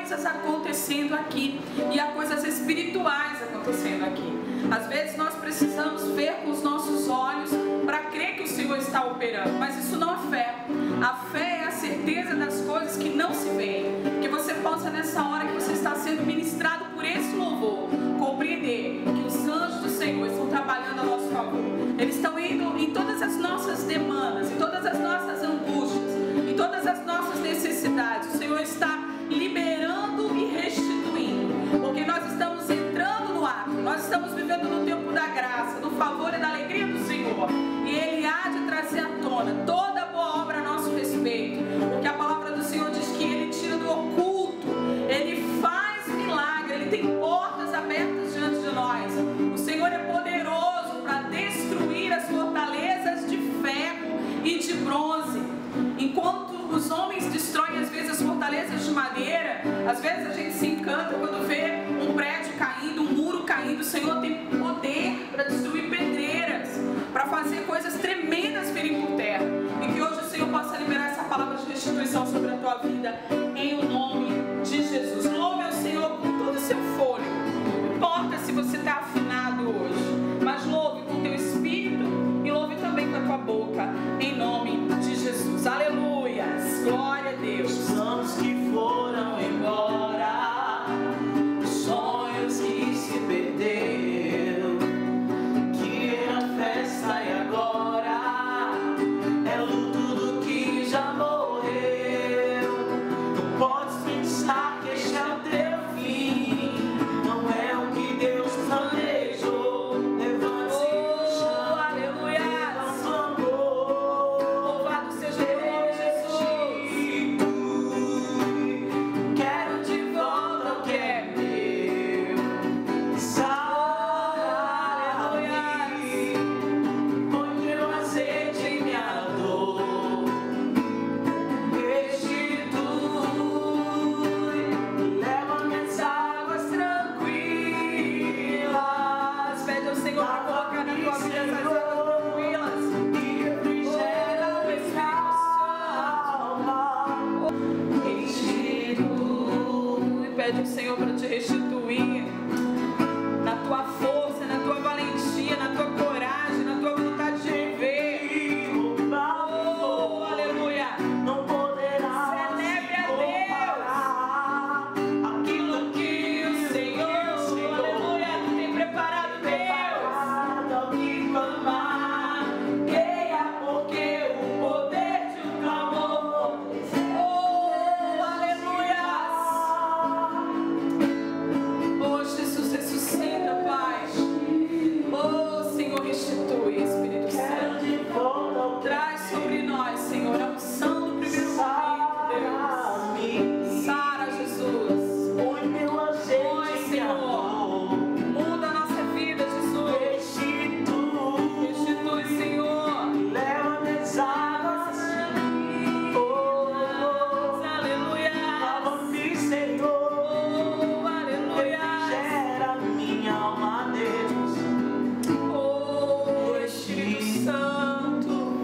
coisas acontecendo aqui, e há coisas espirituais acontecendo aqui. Às vezes nós precisamos ver com os nossos olhos para crer que o Senhor está operando, mas isso não é fé. A fé é a certeza das coisas que não se veem. Que você possa, nessa hora que você está sendo ministrado por esse louvor, compreender que os anjos do Senhor estão trabalhando a nosso favor. Eles estão indo em todas as nossas demandas, em todas as nossas angústias, em todas as nossas necessidades. O Senhor está liberando e restituindo, porque nós estamos entrando no ato, nós estamos vivendo no tempo da graça, do favor e da alegria do Senhor, e Ele há de trazer à tona toda boa obra a nosso respeito, porque a palavra do Senhor diz que Ele tira do oculto, Ele faz milagre, Ele tem portas abertas diante de nós. O Senhor é poderoso para destruir as fortalezas de ferro e de bronze. Enquanto os homens destroem às vezes as fortalezas de madeira, às vezes a gente se encanta quando vê um prédio caindo, um muro caindo. O Senhor tem poder para destruir pedreiras, para fazer coisas tremendas virem por terra. E que hoje o Senhor possa liberar essa palavra de restituição sobre a tua vida, em o nome de Jesus. Louve ao Senhor com todo o seu fôlego. Não importa se você está afinado hoje, mas louve com o teu espírito e louve também com a tua boca, em nome de Jesus. Aleluias, glória a Deus. Os anos que foram embora, os sonhos que se perderam, que era festa e agora é luto do que já morreu. Não podes pensar que este é o teu fim, não é o que Deus planejou. Levante-se do chão, aleluia. Louvado seja o nome de Jesus. Quero de volta o que é meu. Sai, põe meu azeite em minha dor. Restitui, leva minhas águas tranquilas. Pede ao Senhor para colocar na tua vida essas águas tranquilas. E refrigera o Espírito Santo. Restitui. Pede ao Senhor para te restituir na tua força, na tua valentia, na tua coragem, na tua vontade de viver. Oh, aleluia. Não poderá Celebre a comparar aquilo que o Senhor, Aleluia, tu tem preparado, Deus. ao que clamar, creia, porque o poder de um clamor. Oh, aleluia. Oh, Jesus, ressuscita, Pai. Oh, Senhor, restitui, Espírito Quero Santo. de volta o que Traz sobre nós, Senhor, a unção do primeiro momento, Deus. Sara, Jesus. põe meu Oi, azeite em minha Senhor. dor. Muda a nossa vida, Jesus. Restitui, Restitui, Senhor. leva minhas águas. Aleluia. Lava-me, Senhor. Oh, aleluia. Refrigera minha alma, Deus. Oh, Espírito Santo.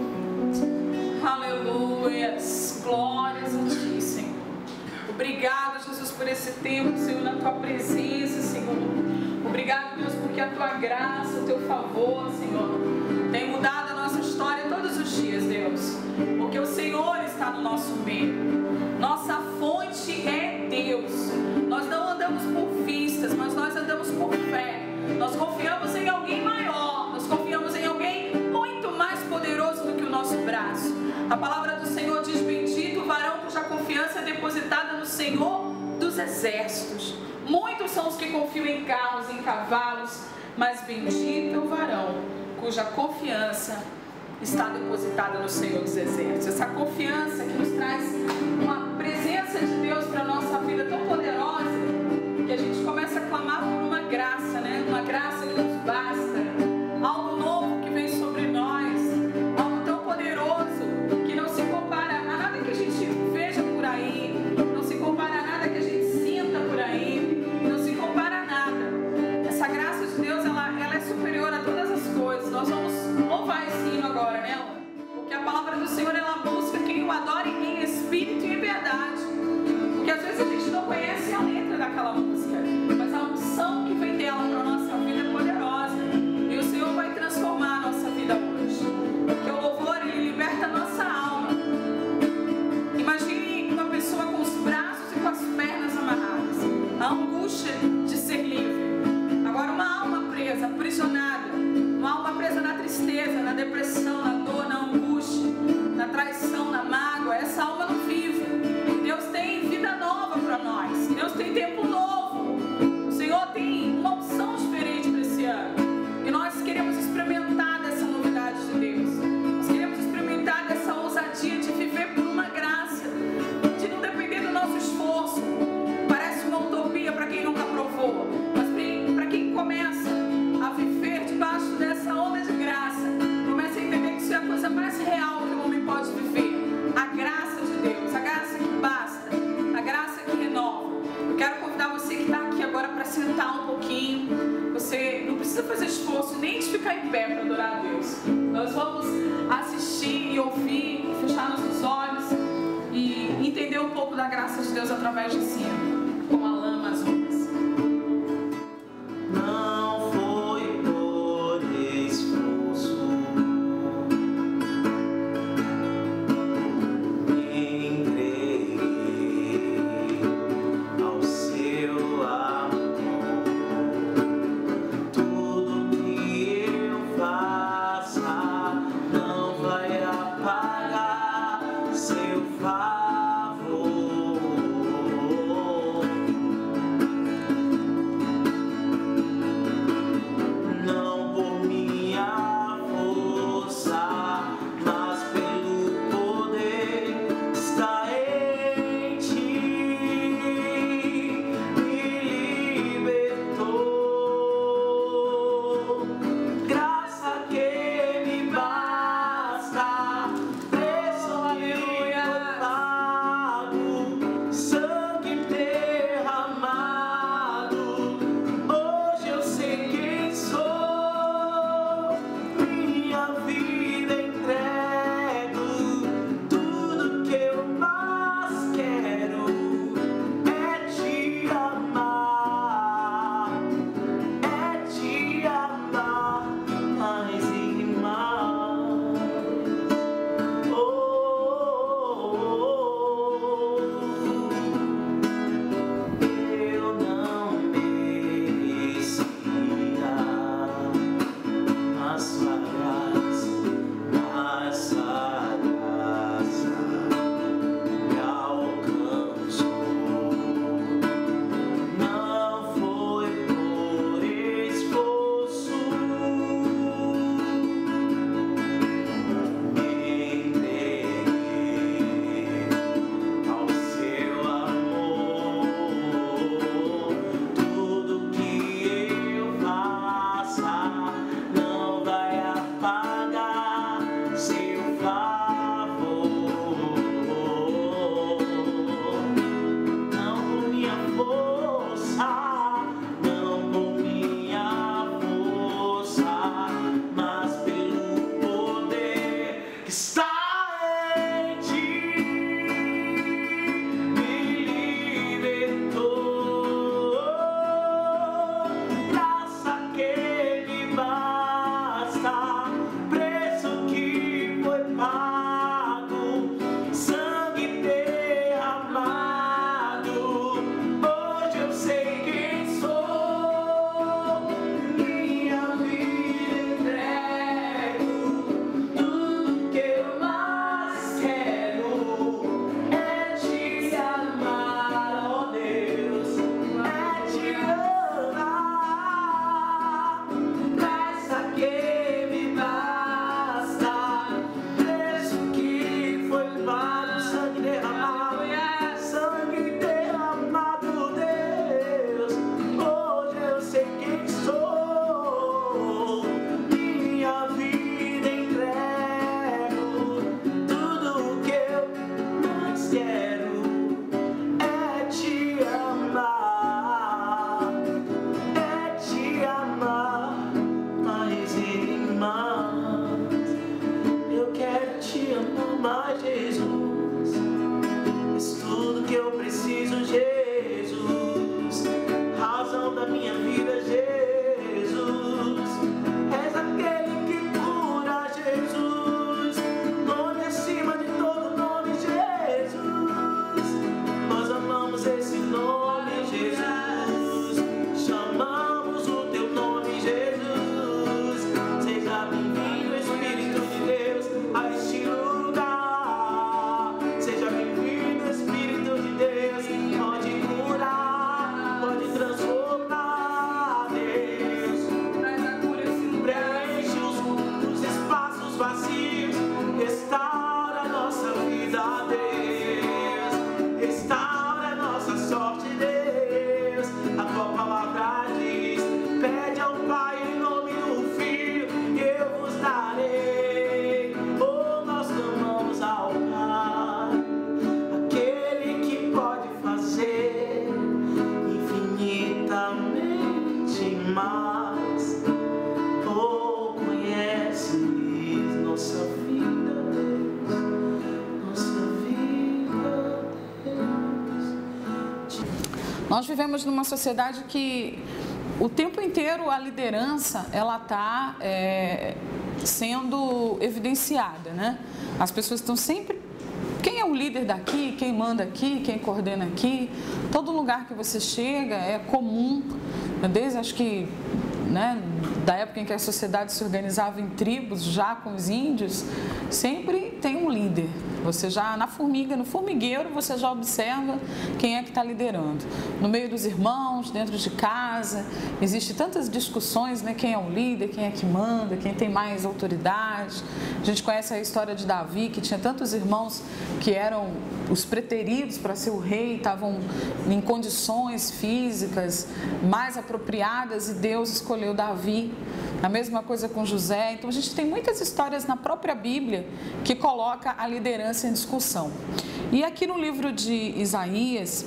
Aleluias. Glórias a ti, Senhor. Obrigado, Jesus, por esse tempo, Senhor, na tua presença, Senhor. Obrigado, Deus, porque a tua graça, o teu favor, Senhor, tem mudado a nossa história todos os dias, Deus. Porque o Senhor está no nosso meio. Nossa fonte é Deus. Nós não andamos por vistas, mas nós andamos por fé. Nós confiamos em alguém maior. Nós confiamos em alguém muito mais poderoso do que o nosso braço. A palavra do Senhor diz: bendito o varão cuja confiança é depositada no Senhor dos exércitos. Muitos são os que confiam em carros, em cavalos, mas bendito é o varão cuja confiança está depositada no Senhor dos exércitos. Essa confiança que nos traz uma presença de Deus para a nossa vida tão poderosa, que a gente começa a clamar por uma graça, né? Uma graça que nos basta, algo novo que vem sobre nós, algo tão poderoso que não se compara a nada que a gente veja por aí, não se compara a nada que a gente sinta por aí, não se compara a nada. Essa graça de Deus, ela é superior a todas as coisas. Nós vamos louvar esse hino agora, né? Porque a palavra do Senhor, ela busca quem o adore em espírito e em verdade. ficar em pé para adorar a Deus. Nós vamos assistir e ouvir, fechar nossos olhos e entender um pouco da graça de Deus através de cima, com Alain Amazonas. Não foi por esforço, entreguei ao seu amor. Tudo que eu faça não vai apagar seu favor. Nós vivemos numa sociedade que o tempo inteiro a liderança ela está sendo evidenciada, né? As pessoas estão sempre... Quem é o líder daqui, quem manda aqui, quem coordena aqui. Todo lugar que você chega é comum, desde acho que, né, da época em que a sociedade se organizava em tribos, já com os índios, sempre tem um líder. Você já, na formiga, no formigueiro, você já observa quem é que está liderando. No meio dos irmãos, dentro de casa, existem tantas discussões, né? Quem é o líder, quem é que manda, quem tem mais autoridade. A gente conhece a história de Davi, que tinha tantos irmãos que eram os preteridos para ser o rei, estavam em condições físicas mais apropriadas e Deus escolheu Davi. A mesma coisa com José. Então a gente tem muitas histórias na própria Bíblia que coloca a liderança em discussão. E aqui no livro de Isaías,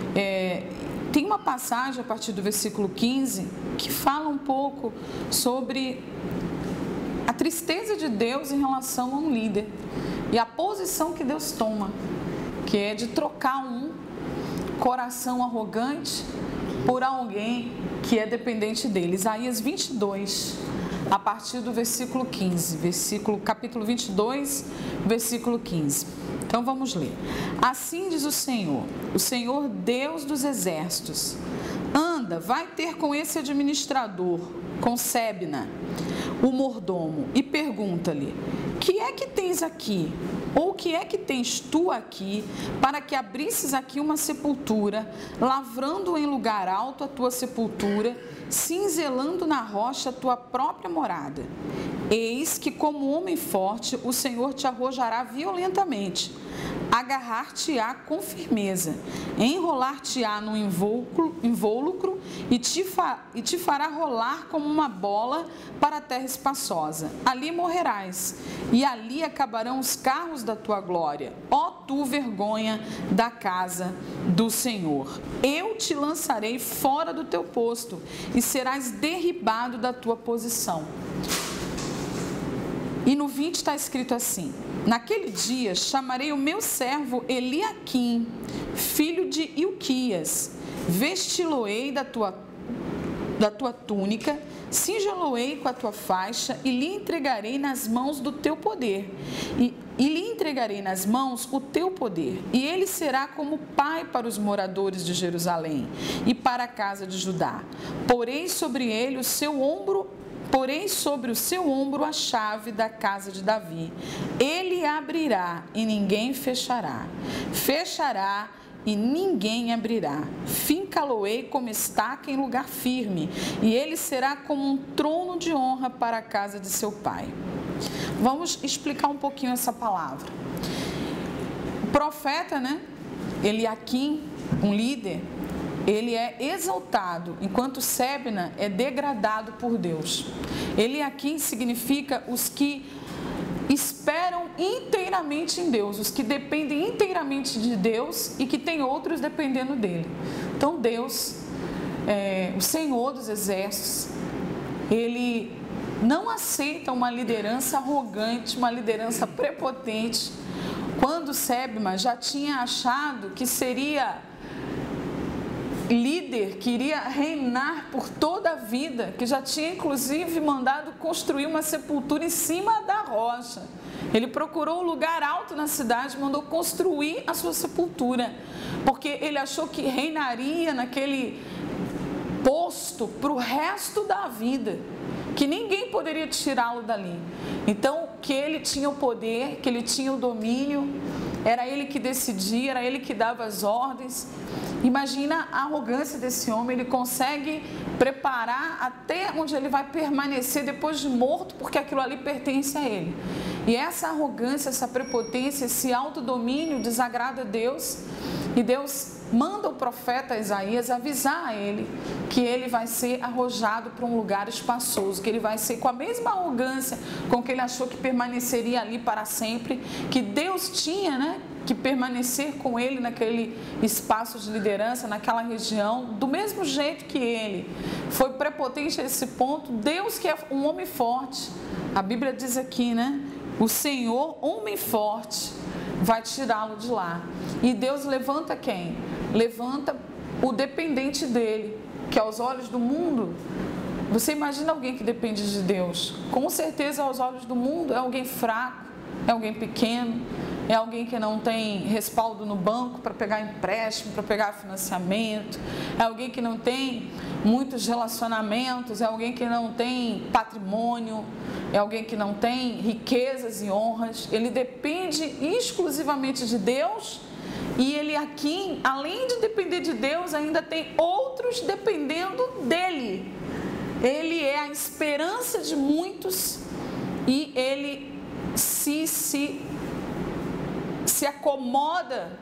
tem uma passagem a partir do versículo 15 que fala um pouco sobre a tristeza de Deus em relação a um líder e a posição que Deus toma, que é de trocar um coração arrogante por alguém que é dependente dele. Isaías 22, a partir do versículo 15, capítulo 22, versículo 15. Então vamos ler. Assim diz o Senhor Deus dos exércitos: anda, vai ter com esse administrador, com Sebna, o mordomo, e pergunta-lhe: que é que tens aqui? Ou que é que tens tu aqui, para que abrisses aqui uma sepultura, lavrando em lugar alto a tua sepultura, cinzelando na rocha a tua própria morada? Eis que, como homem forte, o Senhor te arrojará violentamente, agarrar-te-á com firmeza, enrolar-te-á no invólucro e te fará rolar como uma bola para a terra espaçosa. Ali morrerás, e ali acabarão os carros da tua glória, ó tu vergonha da casa do Senhor. Eu te lançarei fora do teu posto, e serás derribado da tua posição. E no 20 está escrito assim: naquele dia chamarei o meu servo Eliaquim, filho de Ilquias, vesti-lo-ei da tua túnica, cingi-lo-ei com a tua faixa, e lhe entregarei nas mãos do teu poder, e lhe entregarei nas mãos o teu poder, e ele será como pai para os moradores de Jerusalém e para a casa de Judá. Porei sobre o seu ombro a chave da casa de Davi. Ele abrirá e ninguém fechará. Fechará e ninguém abrirá. Fincá-lo-ei como estaca em lugar firme, e ele será como um trono de honra para a casa de seu pai. Vamos explicar um pouquinho essa palavra. O profeta, né? Eliaquim, um líder, ele é exaltado, enquanto Sebna é degradado por Deus. Eliaquim significa os que esperam inteiramente em Deus, os que dependem inteiramente de Deus e que tem outros dependendo dele. Então Deus, o Senhor dos exércitos, ele não aceita uma liderança arrogante, uma liderança prepotente. Quando Sebna já tinha achado que seria líder, que iria reinar por toda a vida, que já tinha inclusive mandado construir uma sepultura em cima da rocha. Ele procurou um lugar alto na cidade, mandou construir a sua sepultura, porque ele achou que reinaria naquele posto para o resto da vida, que ninguém poderia tirá-lo dali. Então, que ele tinha o poder, que ele tinha o domínio, era ele que decidia, era ele que dava as ordens. Imagina a arrogância desse homem, ele consegue preparar até onde ele vai permanecer depois de morto, porque aquilo ali pertence a ele. E essa arrogância, essa prepotência, esse autodomínio desagrada a Deus, e Deus manda o profeta Isaías avisar a ele que ele vai ser arrojado para um lugar espaçoso, que ele vai ser com a mesma arrogância com que ele achou que permaneceria ali para sempre, que Deus tinha, né, que permanecer com ele naquele espaço de liderança, naquela região, do mesmo jeito que ele foi prepotente a esse ponto. Deus, que é um homem forte, a Bíblia diz aqui, né, o Senhor, homem forte, vai tirá-lo de lá. E Deus levanta quem? Levanta o dependente dele, que aos olhos do mundo, você imagina alguém que depende de Deus, com certeza aos olhos do mundo é alguém fraco, é alguém pequeno, é alguém que não tem respaldo no banco para pegar empréstimo, para pegar financiamento, é alguém que não tem muitos relacionamentos, é alguém que não tem patrimônio, é alguém que não tem riquezas e honras. Ele depende exclusivamente de Deus e ele aqui, além de depender de Deus, ainda tem outros dependendo dele. Ele é a esperança de muitos e ele se acomoda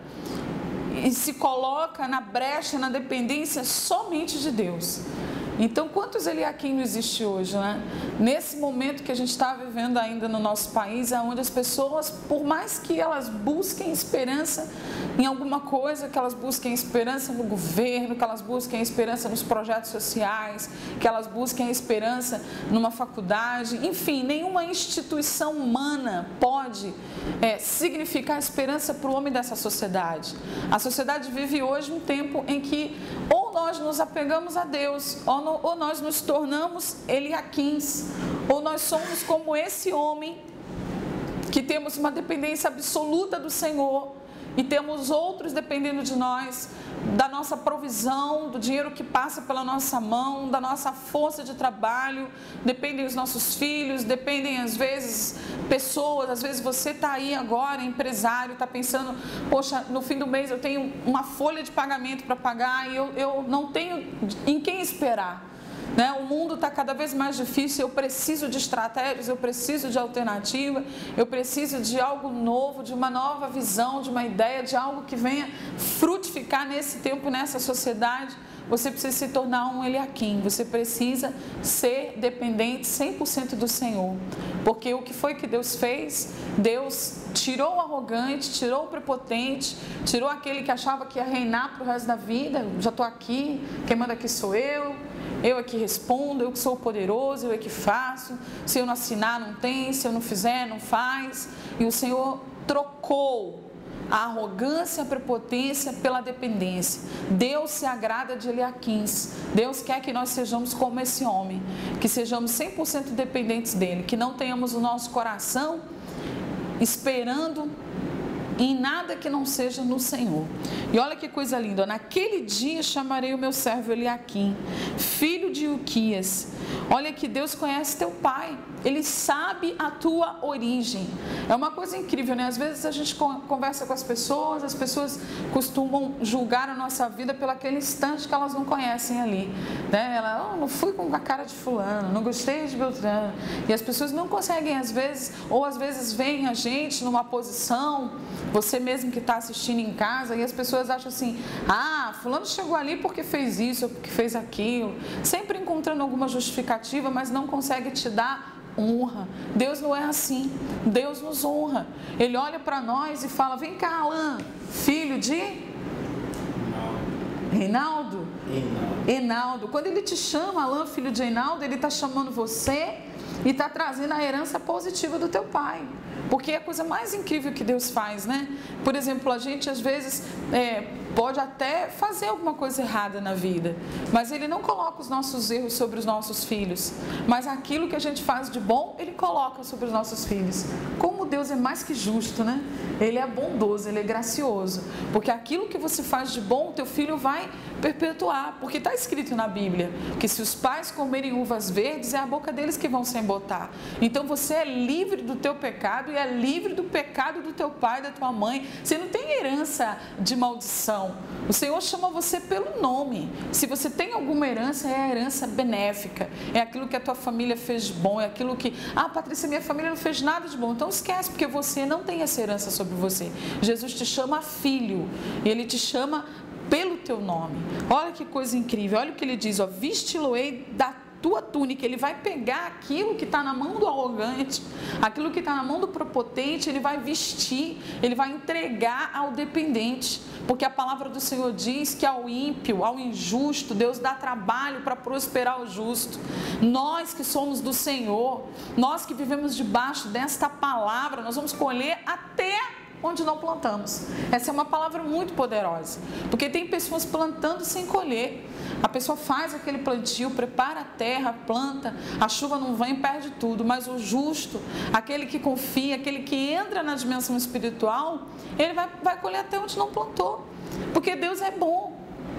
e se coloca na brecha, na dependência somente de Deus. Então, quantos Eliaquim existe hoje, né? Nesse momento que a gente está vivendo ainda no nosso país, onde as pessoas, por mais que elas busquem esperança em alguma coisa, que elas busquem esperança no governo, que elas busquem esperança nos projetos sociais, que elas busquem esperança numa faculdade, enfim, nenhuma instituição humana pode significar esperança para o homem dessa sociedade. A sociedade vive hoje um tempo em que ou nós nos apegamos a Deus, ou nós nos tornamos Eliaquins, ou nós somos como esse homem que temos uma dependência absoluta do Senhor e temos outros dependendo de nós, da nossa provisão, do dinheiro que passa pela nossa mão, da nossa força de trabalho, dependem os nossos filhos, dependem às vezes pessoas, às vezes você está aí agora, empresário, está pensando, poxa, no fim do mês eu tenho uma folha de pagamento para pagar e eu não tenho em quem esperar. Né? O mundo está cada vez mais difícil, eu preciso de estratégias, eu preciso de alternativa, eu preciso de algo novo, de uma nova visão, de uma ideia, de algo que venha frutificar nesse tempo, nessa sociedade. Você precisa se tornar um Eliaquim, você precisa ser dependente 100% do Senhor, porque o que foi que Deus fez? Deus tirou o arrogante, tirou o prepotente, tirou aquele que achava que ia reinar para o resto da vida. Já estou aqui, quem manda aqui sou eu é que respondo, eu que sou poderoso, eu é que faço, se eu não assinar não tem, se eu não fizer não faz. E o Senhor trocou a arrogância, a prepotência pela dependência. Deus se agrada de Eliaquins. Deus quer que nós sejamos como esse homem, que sejamos 100% dependentes dele, que não tenhamos o nosso coração esperando em nada que não seja no Senhor. E olha que coisa linda, naquele dia chamarei o meu servo Eliaquim, filho de Ilquias. Olha que Deus conhece teu pai, Ele sabe a tua origem. É uma coisa incrível, né? Às vezes a gente conversa com as pessoas costumam julgar a nossa vida pelo aquele instante que elas não conhecem ali, né? Ela, não fui com a cara de fulano, não gostei de Beltrano. E as pessoas não conseguem às vezes, ou às vezes veem a gente numa posição, você mesmo que está assistindo em casa, e as pessoas acham assim, fulano chegou ali porque fez isso, ou porque fez aquilo, sempre encontrando alguma justificativa, mas não consegue te dar honra. Deus não é assim, Deus nos honra. Ele olha para nós e fala, vem cá, Alan, filho de Reinaldo. Enaldo. Quando ele te chama, Alan, filho de Reinaldo, ele está chamando você e está trazendo a herança positiva do teu pai. Porque é a coisa mais incrível que Deus faz, né? Por exemplo, a gente às vezes pode até fazer alguma coisa errada na vida, mas Ele não coloca os nossos erros sobre os nossos filhos, mas aquilo que a gente faz de bom, Ele coloca sobre os nossos filhos. Como Deus é mais que justo, né? Ele é bondoso, Ele é gracioso, porque aquilo que você faz de bom, o teu filho vai perpetuar, porque está escrito na Bíblia, que se os pais comerem uvas verdes, é a boca deles que vão se embotar. Então você é livre do teu pecado e é livre do pecado do teu pai, da tua mãe. Você não tem herança de maldição. O Senhor chama você pelo nome. Se você tem alguma herança, é a herança benéfica, é aquilo que a tua família fez de bom, é aquilo que, Patrícia, minha família não fez nada de bom, então esquece, porque você não tem essa herança sobre você. Jesus te chama filho, e Ele te chama pelo teu nome. Olha que coisa incrível, olha o que Ele diz, vesti-lo-ei da tua túnica. Ele vai pegar aquilo que está na mão do arrogante, aquilo que está na mão do prepotente, Ele vai vestir, Ele vai entregar ao dependente, porque a palavra do Senhor diz que ao ímpio, ao injusto, Deus dá trabalho para prosperar o justo. Nós que somos do Senhor, nós que vivemos debaixo desta palavra, nós vamos colher até onde não plantamos. Essa é uma palavra muito poderosa, porque tem pessoas plantando sem colher. A pessoa faz aquele plantio, prepara a terra, planta, a chuva não vem, perde tudo. Mas o justo, aquele que confia, aquele que entra na dimensão espiritual, ele vai colher até onde não plantou, porque Deus é bom.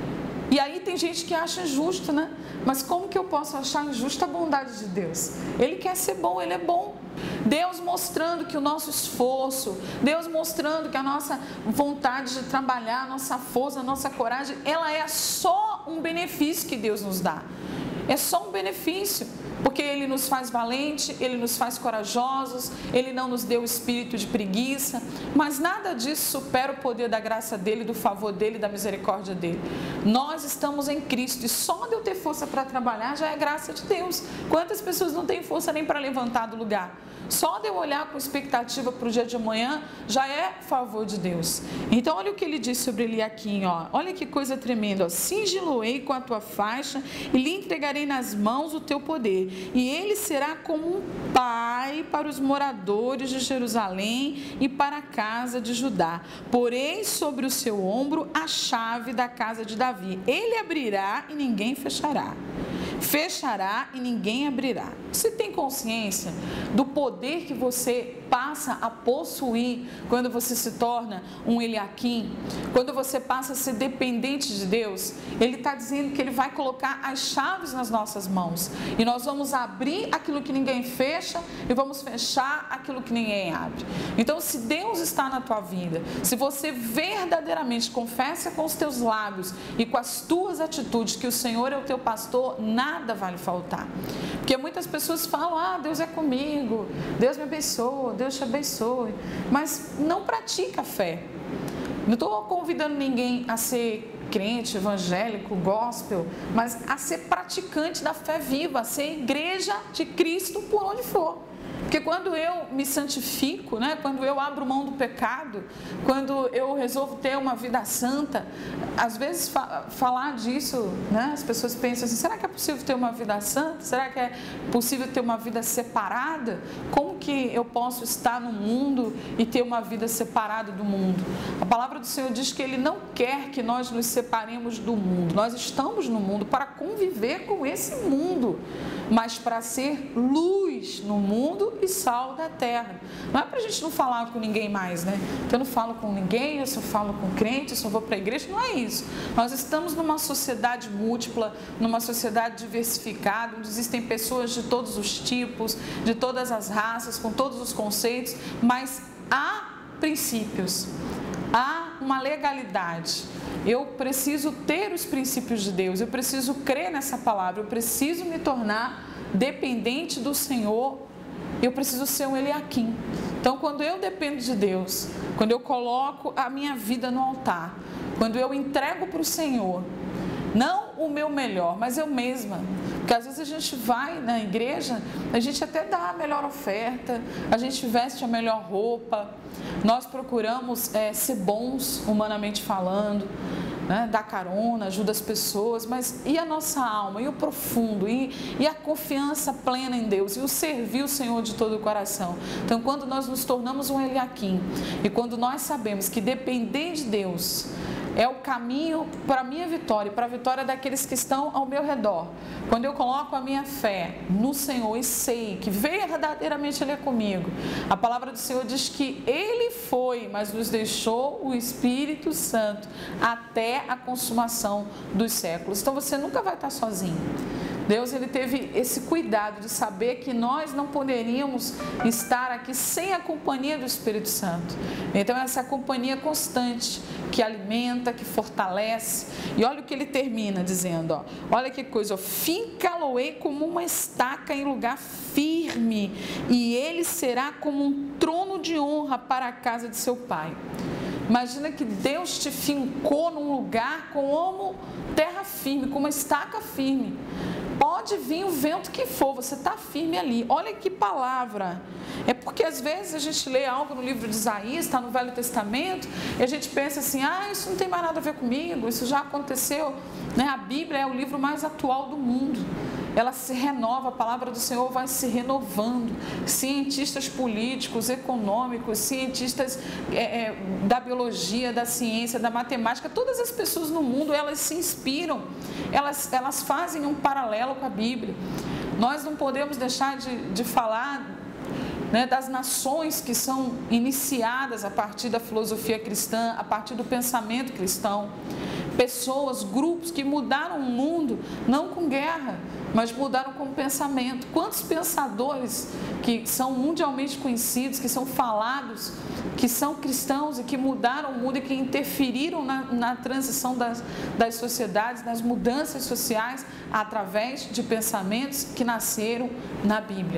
E aí tem gente que acha injusto, né? Mas como que eu posso achar injusta a bondade de Deus? Ele quer ser bom, Ele é bom. Deus mostrando que o nosso esforço, Deus mostrando que a nossa vontade de trabalhar, a nossa força, a nossa coragem, ela é só um benefício que Deus nos dá. É só um benefício, porque Ele nos faz valente, Ele nos faz corajosos, Ele não nos deu o espírito de preguiça, mas nada disso supera o poder da graça dEle, do favor dEle, da misericórdia dEle. Nós estamos em Cristo e só de eu ter força para trabalhar já é graça de Deus. Quantas pessoas não têm força nem para levantar do lugar? Só de eu olhar com expectativa para o dia de amanhã já é favor de Deus. Então olha o que ele diz sobre Eliaquim, ó. Olha que coisa tremenda, ó. Cingi-lo-ei com a tua faixa e lhe entregarei nas mãos o teu poder, e ele será como um pai para os moradores de Jerusalém e para a casa de Judá. Porém sobre o seu ombro a chave da casa de Davi. Ele abrirá e ninguém fechará, fechará e ninguém abrirá. Você tem consciência do poder que você passa a possuir quando você se torna um Eliaquim? Quando você passa a ser dependente de Deus? Ele está dizendo que Ele vai colocar as chaves nas nossas mãos e nós vamos abrir aquilo que ninguém fecha e vamos fechar aquilo que ninguém abre. Então, se Deus está na tua vida, se você verdadeiramente confessa com os teus lábios e com as tuas atitudes que o Senhor é o teu pastor, nada vai lhe faltar. Porque muitas pessoas falam, ah, Deus é comigo, Deus me abençoa, Deus te abençoe, mas não pratica a fé. Não estou convidando ninguém a ser crente, evangélico, gospel, mas a ser praticante da fé viva, a ser igreja de Cristo por onde for. Porque quando eu me santifico, né, quando eu abro mão do pecado, quando eu resolvo ter uma vida santa, às vezes falar disso, né, as pessoas pensam assim, será que é possível ter uma vida santa? Será que é possível ter uma vida separada? Como que eu posso estar no mundo e ter uma vida separada do mundo? A palavra do Senhor diz que Ele não quer que nós nos separemos do mundo. Nós estamos no mundo para conviver com esse mundo, mas para ser luz no mundo e sal da terra. Não é para a gente não falar com ninguém mais, né? Porque eu não falo com ninguém, eu só falo com crente, eu só vou para a igreja. Não é isso. Nós estamos numa sociedade múltipla, numa sociedade diversificada, onde existem pessoas de todos os tipos, de todas as raças, com todos os conceitos, mas há princípios, há uma legalidade. Eu preciso ter os princípios de Deus, eu preciso crer nessa palavra, eu preciso me tornar dependente do Senhor, eu preciso ser um Eliaquim. Então, quando eu dependo de Deus, quando eu coloco a minha vida no altar, quando eu entrego para o Senhor, não o meu melhor, mas eu mesma. Porque às vezes a gente vai na igreja, a gente até dá a melhor oferta, a gente veste a melhor roupa, nós procuramos ser bons, humanamente falando, né? Dar carona, ajuda as pessoas, mas e a nossa alma, e o profundo, e a confiança plena em Deus, e o servir o Senhor de todo o coração? Então, quando nós nos tornamos um Eliaquim, e quando nós sabemos que depender de Deus é o caminho para a minha vitória, para a vitória daqueles que estão ao meu redor. Quando eu coloco a minha fé no Senhor e sei que verdadeiramente Ele é comigo, a palavra do Senhor diz que Ele foi, mas nos deixou o Espírito Santo até a consumação dos séculos. Então você nunca vai estar sozinho. Deus, Ele teve esse cuidado de saber que nós não poderíamos estar aqui sem a companhia do Espírito Santo. Então, essa companhia constante, que alimenta, que fortalece. E olha o que ele termina dizendo, ó. Olha que coisa, ó. Fincá-lo-ei como uma estaca em lugar firme, e ele será como um trono de honra para a casa de seu pai. Imagina que Deus te fincou num lugar como terra firme, com uma estaca firme. Pode vir o vento que for, você está firme ali. Olha que palavra. É porque às vezes a gente lê algo no livro de Isaías, está no Velho Testamento, e a gente pensa assim, isso não tem mais nada a ver comigo, isso já aconteceu. Né? A Bíblia é o livro mais atual do mundo. ela se renova, a palavra do Senhor vai se renovando. Cientistas políticos, econômicos, cientistas da biologia, da ciência, da matemática, todas as pessoas no mundo, elas se inspiram, elas fazem um paralelo com a Bíblia. Nós não podemos deixar de falar, né, das nações que são iniciadas a partir da filosofia cristã, a partir do pensamento cristão. Pessoas, grupos que mudaram o mundo, não com guerra, mas mudaram com pensamento. Quantos pensadores que são mundialmente conhecidos, que são falados, que são cristãos e que mudaram o mundo e que interferiram na transição das sociedades, nas mudanças sociais, através de pensamentos que nasceram na Bíblia.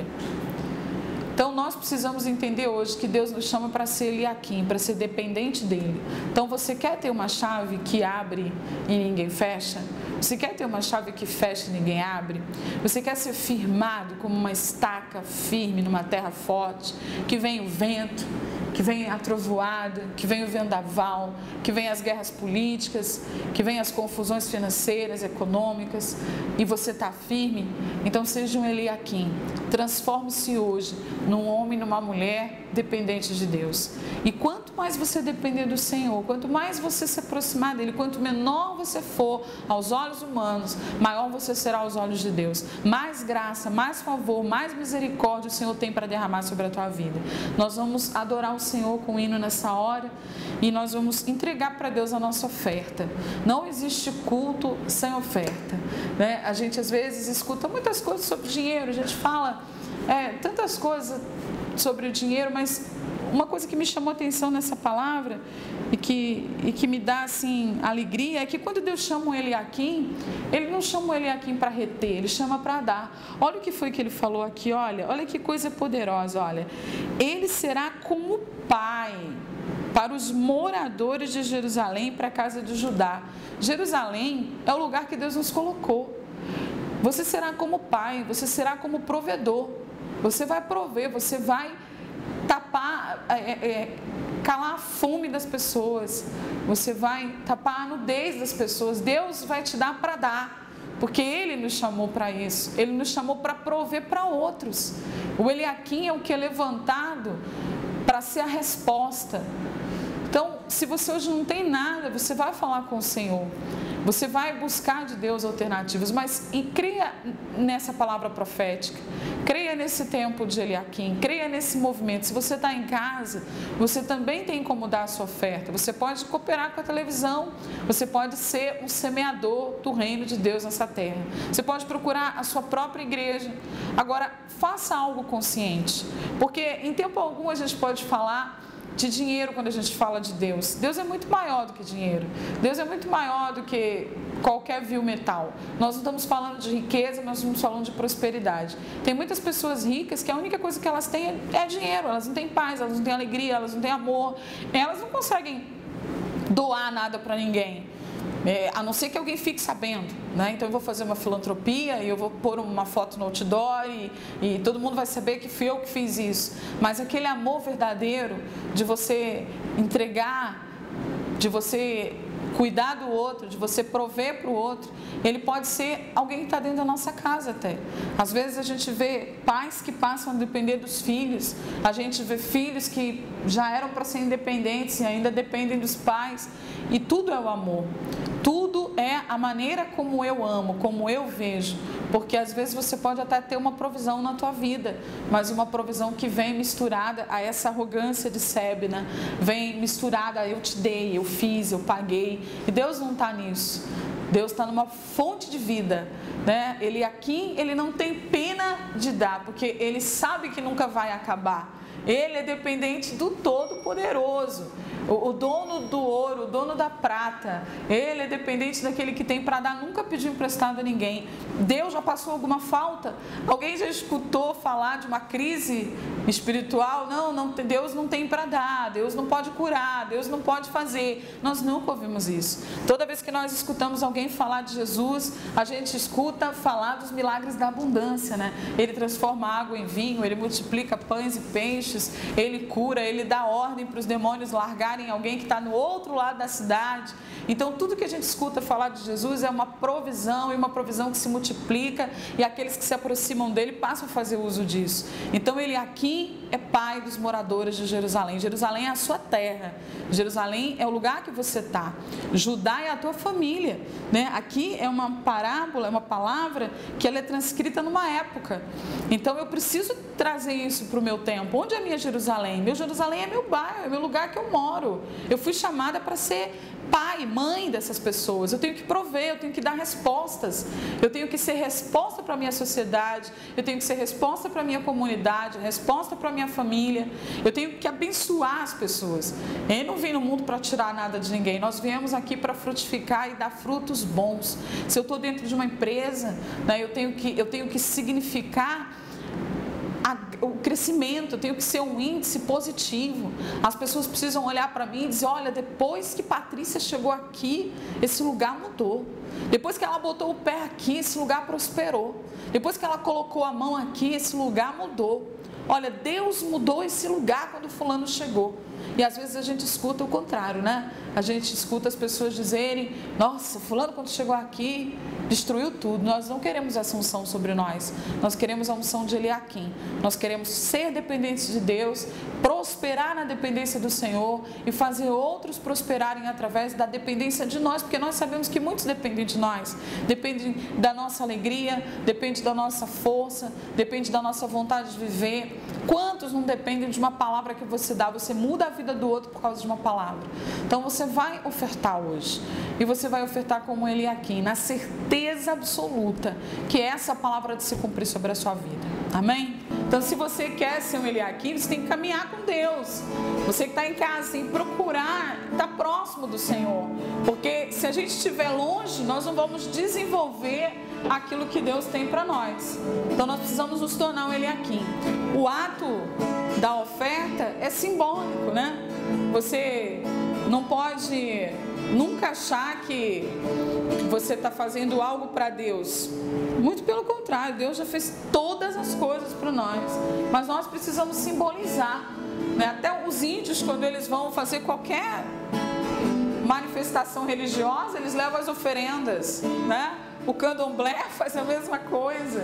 Então nós precisamos entender hoje que Deus nos chama para ser Eliaquim, para ser dependente dEle. Então você quer ter uma chave que abre e ninguém fecha? Você quer ter uma chave que fecha e ninguém abre? Você quer ser firmado como uma estaca firme numa terra forte, que vem o vento, que vem a trovoada, que vem o vendaval, que vem as guerras políticas, que vem as confusões financeiras, econômicas, e você está firme? Então seja um Eliaquim. Transforme-se hoje num homem, numa mulher dependente de Deus. E quanto mais você depender do Senhor, quanto mais você se aproximar dEle, quanto menor você for aos olhos humanos, maior você será aos olhos de Deus. Mais graça, mais favor, mais misericórdia o Senhor tem para derramar sobre a tua vida. Nós vamos adorar o Senhor com o hino nessa hora e nós vamos entregar para Deus a nossa oferta. Não existe culto sem oferta, né? A gente às vezes escuta muitas coisas sobre dinheiro, a gente fala tantas coisas sobre o dinheiro, mas uma coisa que me chamou a atenção nessa palavra e que me dá assim alegria é que quando Deus chama o Eliaquim, Ele não chama o Eliaquim para reter, Ele chama para dar. Olha o que foi que Ele falou aqui, olha que coisa poderosa, olha. Ele será como pai para os moradores de Jerusalém, para a casa de Judá. Jerusalém é o lugar que Deus nos colocou. Você será como pai, você será como provedor. Você vai prover, você vai tapar, calar a fome das pessoas. Você vai tapar a nudez das pessoas. Deus vai te dar para dar, porque Ele nos chamou para isso. Ele nos chamou para prover para outros. O Eliaquim é o que é levantado para ser a resposta. Então, se você hoje não tem nada, você vai falar com o Senhor. Você vai buscar de Deus alternativas, mas creia nessa palavra profética, creia nesse tempo de Eliaquim, creia nesse movimento. Se você está em casa, você também tem como dar a sua oferta. Você pode cooperar com a televisão, você pode ser um semeador do reino de Deus nessa terra. Você pode procurar a sua própria igreja. Agora, faça algo consciente, porque em tempo algum a gente pode falar de dinheiro quando a gente fala de Deus. Deus é muito maior do que dinheiro. Deus é muito maior do que qualquer vil metal. Nós não estamos falando de riqueza, nós estamos falando de prosperidade. Tem muitas pessoas ricas que a única coisa que elas têm é dinheiro. Elas não têm paz, elas não têm alegria, elas não têm amor. Elas não conseguem doar nada para ninguém. A não ser que alguém fique sabendo, né? Então eu vou fazer uma filantropia e eu vou pôr uma foto no outdoor e todo mundo vai saber que fui eu que fiz isso. Mas aquele amor verdadeiro de você entregar, de você cuidar do outro, de você prover para o outro, ele pode ser alguém que está dentro da nossa casa até. Às vezes a gente vê pais que passam a depender dos filhos, a gente vê filhos que já eram para ser independentes e ainda dependem dos pais, e tudo é o amor. Tudo é a maneira como eu amo, como eu vejo, porque às vezes você pode até ter uma provisão na tua vida, mas uma provisão que vem misturada a essa arrogância de Sébina, vem misturada a eu te dei, eu fiz, eu paguei, e Deus não está nisso. Deus está numa fonte de vida, né? Eliaquim, ele não tem pena de dar, porque ele sabe que nunca vai acabar. Ele é dependente do Todo-Poderoso, o dono do ouro, o dono da prata. Ele é dependente daquele que tem para dar, nunca pediu emprestado a ninguém. Deus já passou alguma falta? Alguém já escutou falar de uma crise espiritual? Não, Deus não tem para dar, Deus não pode curar, Deus não pode fazer. Nós nunca ouvimos isso. Toda vez que nós escutamos alguém falar de Jesus, a gente escuta falar dos milagres da abundância, né? Ele transforma água em vinho, ele multiplica pães e peixes, ele cura, ele dá ordem para os demônios largarem chegar em alguém que está no outro lado da cidade. Então tudo que a gente escuta falar de Jesus é uma provisão, e uma provisão que se multiplica, e aqueles que se aproximam dele passam a fazer uso disso. Então ele aqui é pai dos moradores de Jerusalém. Jerusalém é a sua terra, Jerusalém é o lugar que você está, Judá é a tua família, né? Aqui é uma parábola, é uma palavra que ela é transcrita numa época. Então eu preciso trazer isso para o meu tempo. Onde é a minha Jerusalém? Meu Jerusalém é meu bairro, é meu lugar que eu moro. Eu fui chamada para ser pai, mãe dessas pessoas. Eu tenho que prover, eu tenho que dar respostas. Eu tenho que ser resposta para a minha sociedade, eu tenho que ser resposta para a minha comunidade, resposta para a minha família. Eu tenho que abençoar as pessoas. Eu não vim no mundo para tirar nada de ninguém. Nós viemos aqui para frutificar e dar frutos bons. Se eu estou dentro de uma empresa, né, eu tenho que significar o crescimento, eu tenho que ser um índice positivo. As pessoas precisam olhar para mim e dizer: olha, depois que Patrícia chegou aqui, esse lugar mudou. Depois que ela botou o pé aqui, esse lugar prosperou. Depois que ela colocou a mão aqui, esse lugar mudou. Olha, Deus mudou esse lugar quando fulano chegou. E às vezes a gente escuta o contrário, né? A gente escuta as pessoas dizerem: nossa, fulano quando chegou aqui destruiu tudo. Nós não queremos essa unção sobre nós. Nós queremos a unção de Eliaquim. Nós queremos ser dependentes de Deus, prosperar na dependência do Senhor e fazer outros prosperarem através da dependência de nós, porque nós sabemos que muitos dependem de nós. Dependem da nossa alegria, depende da nossa força, depende da nossa vontade de viver. Quantos não dependem de uma palavra que você dá? Você muda a vida do outro por causa de uma palavra. Então você vai ofertar hoje, e você vai ofertar como Eliaquim, na certeza absoluta que essa palavra de se cumprir sobre a sua vida. Amém? Então, se você quer ser um Eliaquim, você tem que caminhar com Deus. Você que está em casa, tem que procurar estar próximo do Senhor, porque se a gente estiver longe, nós não vamos desenvolver aquilo que Deus tem para nós. Então nós precisamos nos tornar um Eliaquim. O ato da oferta é simbólico, né? Você não pode nunca achar que você está fazendo algo para Deus. Muito pelo contrário, Deus já fez todas as coisas para nós, mas nós precisamos simbolizar, né? Até os índios, quando eles vão fazer qualquer manifestação religiosa, eles levam as oferendas, né? O candomblé faz a mesma coisa.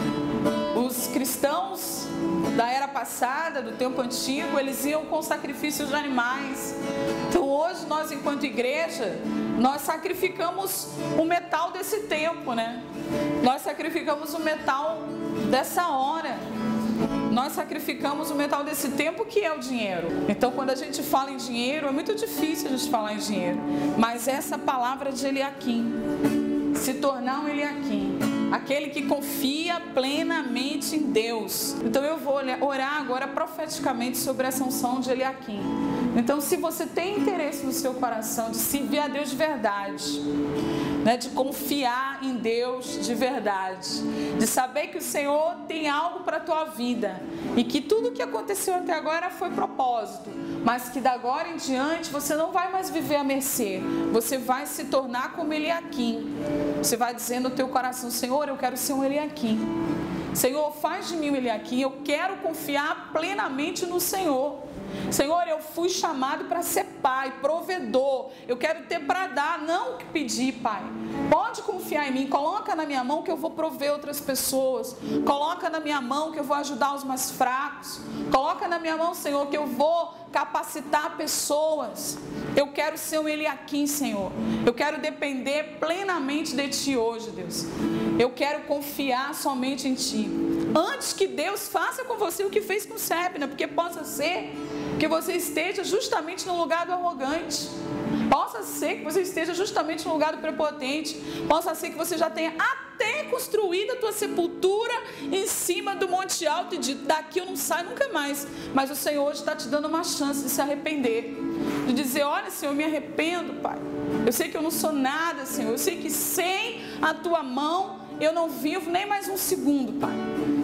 Os cristãos da era passada, do tempo antigo, eles iam com sacrifícios de animais. Então hoje nós, enquanto igreja, nós sacrificamos o metal desse tempo, né? Nós sacrificamos o metal dessa hora. Nós sacrificamos o metal desse tempo, que é o dinheiro. Então quando a gente fala em dinheiro, é muito difícil a gente falar em dinheiro. Mas essa palavra de Eliaquim, se tornar um Eliaquim, aquele que confia plenamente em Deus. Então eu vou orar agora profeticamente sobre essa unção de Eliaquim. Então, se você tem interesse no seu coração de servir a Deus de verdade, né, de confiar em Deus de verdade, de saber que o Senhor tem algo para a tua vida e que tudo que aconteceu até agora foi propósito, mas que da agora em diante você não vai mais viver à mercê, você vai se tornar como Eliaquim. Você vai dizer no teu coração: Senhor, eu quero ser um Eliaquim. Senhor, faz de mim um Eliaquim. Eu quero confiar plenamente no Senhor. Senhor, eu fui chamado para ser pai, provedor. Eu quero ter para dar, não o que pedir, Pai. Pode confiar em mim. Coloca na minha mão que eu vou prover outras pessoas. Coloca na minha mão que eu vou ajudar os mais fracos. Coloca na minha mão, Senhor, que eu vou capacitar pessoas. Eu quero ser um Eliaquim, Senhor. Eu quero depender plenamente de Ti hoje, Deus. Eu quero confiar somente em Ti. Antes que Deus faça com você o que fez com Sébina, porque possa ser que você esteja justamente no lugar do arrogante. Possa ser que você esteja justamente no lugar do prepotente. Possa ser que você já tenha até construído a tua sepultura em cima do monte alto e dito: daqui eu não saio nunca mais. Mas o Senhor hoje está te dando uma chance de se arrepender, de dizer: olha, Senhor, eu me arrependo, Pai. Eu sei que eu não sou nada, Senhor. Eu sei que sem a tua mão eu não vivo nem mais um segundo, Pai.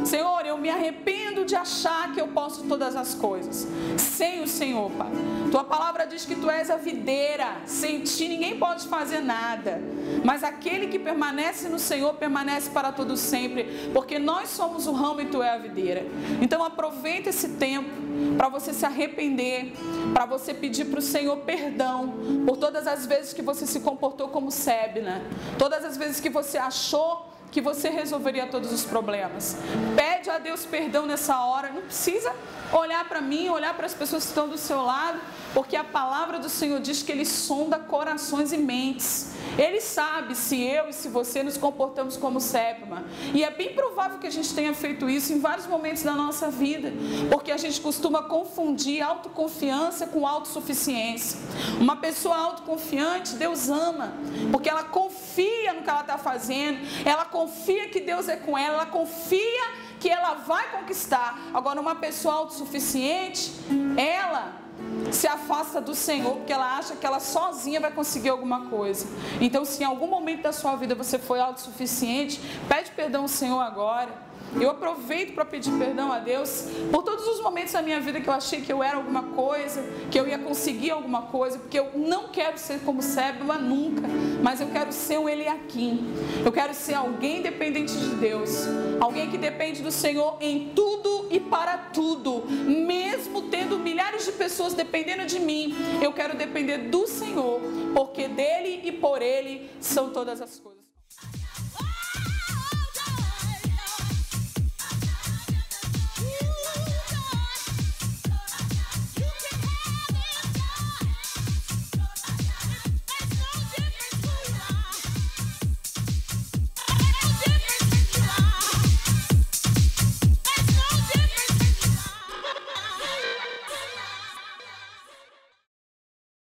Senhor, eu me arrependo de achar que eu posso todas as coisas sem o Senhor, Pai. Tua palavra diz que Tu és a videira, sem Ti ninguém pode fazer nada. Mas aquele que permanece no Senhor permanece para todo sempre, porque nós somos o ramo e Tu és a videira. Então aproveita esse tempo para você se arrepender, para você pedir para o Senhor perdão por todas as vezes que você se comportou como Sebna, todas as vezes que você achou que você resolveria todos os problemas. Pede a Deus perdão nessa hora. Não precisa olhar para mim, olhar para as pessoas que estão do seu lado, porque a palavra do Senhor diz que Ele sonda corações e mentes. Ele sabe se eu e se você nos comportamos como Sebna. E é bem provável que a gente tenha feito isso em vários momentos da nossa vida, porque a gente costuma confundir autoconfiança com autossuficiência. Uma pessoa autoconfiante, Deus ama, porque ela confia no que ela está fazendo, ela confia que Deus é com ela confia que ela vai conquistar. Agora, uma pessoa autossuficiente, ela se afasta do Senhor, porque ela acha que ela sozinha vai conseguir alguma coisa. Então, se em algum momento da sua vida você foi autossuficiente, pede perdão ao Senhor agora. Eu aproveito para pedir perdão a Deus por todos os momentos da minha vida que eu achei que eu era alguma coisa, que eu ia conseguir alguma coisa, porque eu não quero ser como Sebna nunca, mas eu quero ser um Eliaquim. Eu quero ser alguém dependente de Deus, alguém que depende do Senhor em tudo e para tudo, mesmo tendo milhares de pessoas dependendo de mim. Eu quero depender do Senhor, porque dele e por ele são todas as coisas.